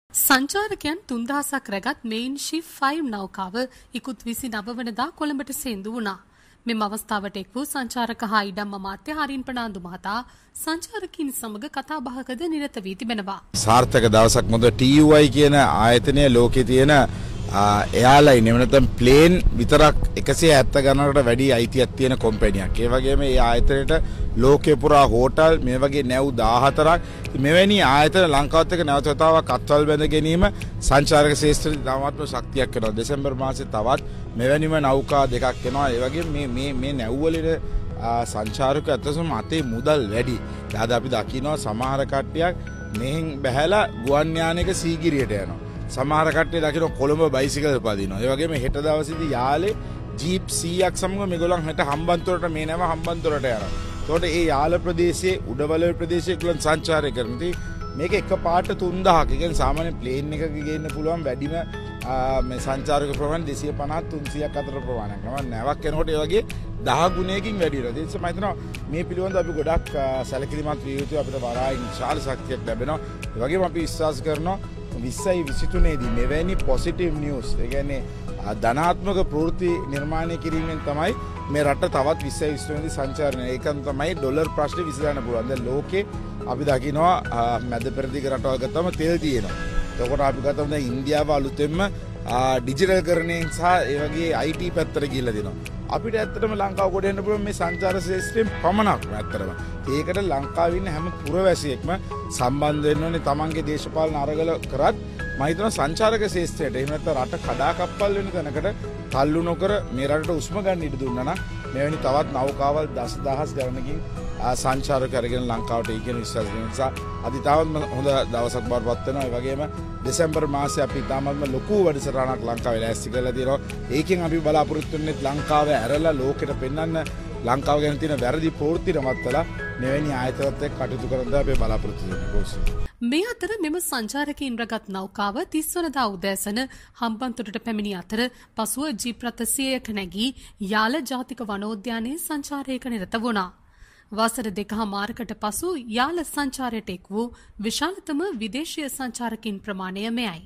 සංචාරකයන් 3000ක් රැගත් මෙයින් ෂිප් 5 නෞකාව ඉකුත් 29 වනදා කොළඹට සේන්දු වුණා. මෙම අවස්ථාවට එක් වූ සංචාරක හා ඉඩම් අමාත්‍ය හරින් ප්‍රනාන්දු මහතා සංචාරකයින් සමග කතා බහකද නිරත වී තිබෙනවා. සාර්ථක දවසක් මොකද TUI කියන ආයතනය ලෝකේ තියෙන එයාලයින් එහෙම නැත්නම් ප්ලේන් විතරක් 170 ගණනකට වැඩි අයිතියක් තියෙන කම්පැනියක්. ඒ වගේම මේ ආයතනයේට ලෝකේ පුරා හෝටල් මේ වගේ නැව් 14ක් මෙවැනි ආයතන ලංකාවත් එක්ක නැවත වතාවක් අත්වල් බැඳ ගැනීම සංචාරක ශාස්ත්‍රයේ තාමත්ම ශක්තියක් වෙනවා. දෙසැම්බර් මාසේ තවත් මෙවැනිම නෞකා දෙකක් එනවා. ඒ වගේම මේ නැව්වලින සංචාරක අතසම අතේ මුදල් වැඩි. ඊට අපි දකිනවා සමහර කට්ටියක් මෙහෙන් බහැලා ගුවන් යානයක සීගිරියට යනවා. සමහර කට්ටිය දකින්න කොළඹ බයිසිකල් පදිනවා. ඒ වගේම හෙට දවසේදී යාලේ ජීප් 100ක් සමග මේගොල්ලන් හෙට හම්බන්තොටට මේ නැව හම්බන්තොටට යනවා. එතකොට ඒ යාල ප්‍රදේශයේ උඩවලව ප්‍රදේශයේ ගලන් සංචාරය කරනදී මේක එකපාරට 3000ක්. ඒ කියන්නේ සාමාන්‍ය ප්ලේන් එකක ගේන්න පුළුවන් වැඩිම මේ සංචාරක ප්‍රමාණය 250 300ක් අතර ප්‍රමාණයක්. නැවක් යනකොට ඒ වගේ 10 ගුණයකින් වැඩි වෙනවා. ඒ නිසා මම හිතනවා මේ පිළිබඳව අපි ගොඩක් සැලකිලිමත් විය යුතුයි. අපිට වරායින් විශාල ශක්තියක් ලැබෙනවා. ඒ වගේම අපි විශ්වාස කරනවා 2023 දී මෙවැනි පොසිටිව් නිවුස් ඒ කියන්නේ ධනාත්මක ප්‍රවෘත්ති නිර්මාණය කිරීමෙන් තමයි මේ රට තවත් 2023 දී සංචාරණය. ඒකන් තමයි ඩොලර් ප්‍රශ්නේ විසඳන්න පුළුවන්. දැන් ලෝකේ අපි දකිනවා මැද පෙරදිග රටවල් ගත්තම තෙල් තියෙනවා. එතකොට අපි ගත්තම දැන් ඉන්දියාව අලුතෙන්ම ඩිජිටල් කරණයෙන් සහ ඒ වගේ IT පැත්තට ගිහිල්ලා දෙනවා. අපිට ඇත්තටම ලංකාව කොට එන්න පුළුවන් මේ සංචාර ශාස්ත්‍රයෙන් පමණක් ඇත්තටම. ඒකට ලංකාවේ ඉන්න හැම පුරවැසියෙක්ම සම්බන්ධ වෙන්න ඕනේ. තමන්ගේ දේශපාලන අරගල කරත් මම හිතනවා සංචාරක ශාස්ත්‍රයට එහෙම නැත්නම් රට කඩාකප්පල් වෙන තැනකට තල්ලු නොකර මේ රටට උස්ම ගන්න ඉඩ දුන්නා නම් මෙවැනි තවත් නෞකාවල් දසදහස් ගණනකින් සංචාරක අරගෙන ලංකාවට එයි කියන විශ්වාසය නිසා අද තාමත් හොඳ දවසක් බවටපත් වෙනවා. ඒ වගේම දෙසැම්බර් මාසේ අපි තාමත්ම ලොකු වැඩසටහනක් ලංකාවේ ලෑස්ති කරලා තියෙනවා. ඒකෙන් අපි බලාපොරොත්තු වෙන්නේ ලංකාව ඇරලා ලෝකෙට පෙන්වන්න ලංකාව ගැන තියෙන වැරදි ප්‍රවෘත්ති නවත්තලා මෙවැනි ආයතනත් එක්ක කටයුතු කරන්න අපි බලාපොරොත්තු වෙනවා. මේ අතර මෙම සංචාරකයින් රැගත් නෞකාව 30 වනදා උදෑසන හම්බන්තොටට පැමිණි අතර පසුව ජීප් රථ 100ක නැගී යාල ජාතික වනෝද්‍යානයේ සංචාරයක නිරත වුණා. වසර 2.5කට පසු යාල සංචාරයට එක් වූ විශාලතම විදේශීය සංචාරකින් ප්‍රමාණය මෙයයි.